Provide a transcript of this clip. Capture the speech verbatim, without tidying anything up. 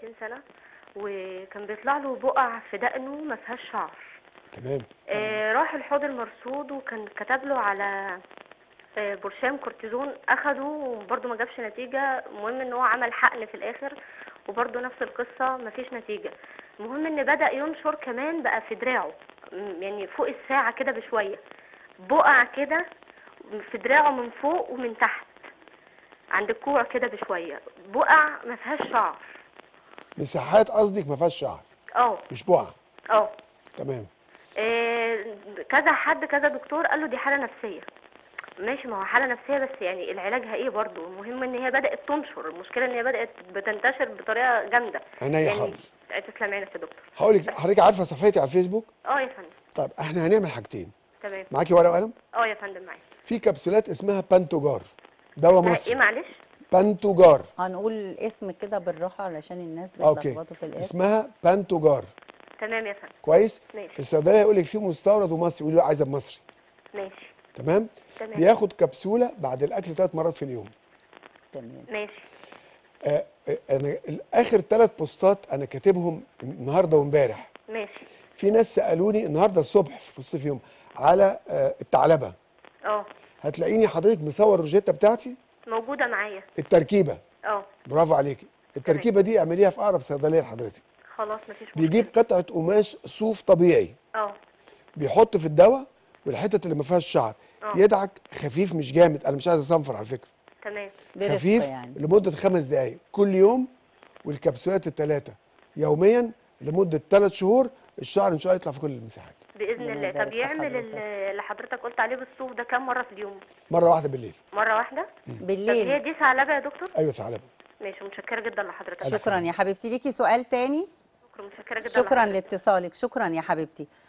وثلاثين سنه، وكان بيطلع له بقع في دقنه ما فيهاش شعر. تمام. آه راح الحوض المرصود وكان كتب له على آه برشام كورتيزون، اخده وبرده ما جابش نتيجه. المهم ان هو عمل حقن في الاخر وبرده نفس القصه ما فيش نتيجه. المهم ان بدا ينشر كمان بقى في دراعه، م- يعني فوق الساعه كده بشويه، بقع كده في دراعه من فوق ومن تحت عند الكوع كده بشويه، بقع ما فيهاش شعر. مساحات قصدك ما فيهاش شعر اه مش بقع. اه تمام. آه، كذا حد كذا دكتور قال له دي حاله نفسيه. ماشي، ما هو حاله نفسيه بس يعني العلاجها ايه برضو؟ المهم ان هي بدات تنشر، المشكله ان هي بدات بتنتشر بطريقه جامده. عينيا يعني حاضر. تسلم عينك يا دكتور. هقول لك، حضرتك عارفه صفحتي على الفيسبوك؟ اه يا فندم. طيب احنا هنعمل حاجتين. تمام. معاكي ورقه وقلم؟ اه يا فندم معايا. في كبسولات اسمها بانتوجار، دواء اسمها ايه مصري. معلش؟ بانتوجار. هنقول الاسم كده بالراحه علشان الناس اوكي. بتلخبطوا في الاسم. اسمها بانتوجار. تمام يا فندم. كويس. ماشي. في الصيدليه يقول لك في مستورد ومصري، يقول له عايزه بمصري. ماشي. تمام. تمام. بياخد كبسوله بعد الاكل ثلاث مرات في اليوم. تمام. ماشي. آه آه، انا اخر ثلاث بوستات انا كاتبهم النهارده وامبارح. ماشي. في ناس سالوني النهارده الصبح في بوست فيهم على آه الثعلبه. اه هتلاقيني حضرتك مصور الروجيتا بتاعتي موجوده معايا. التركيبه. اه برافو عليكي. التركيبه دي اعمليها في اقرب صيدليه لحضرتك. خلاص مفيش مشكله. بيجيب قطعه قماش صوف طبيعي، اه بيحط في الدواء، والحتت اللي ما فيهاش شعر اه يدعك خفيف مش جامد. انا مش عايز اصنفر على فكره. تمام. برفق خفيف يعني. لمده خمس دقائق كل يوم، والكبسولات الثلاثه يوميا لمده ثلاث شهور. الشعر ان شاء الله يطلع في كل المساحات. باذن ربنا الله. يبارك طب في يعمل حضرتك. ال- اللي حضرتك قلت عليه بالصوف ده كام مره في اليوم؟ مره واحده بالليل. مره واحده. طب هي بالليل. دي ثعلبه يا دكتور؟ ايوه ثعلبه. ماشي، متشكره جدا لحضرتك. ألف شكرا يا حبيبتي. ليكي سؤال تاني؟ شكرا، متشكره جدا شكرا لحضرتك. لاتصالك. شكرا يا حبيبتي.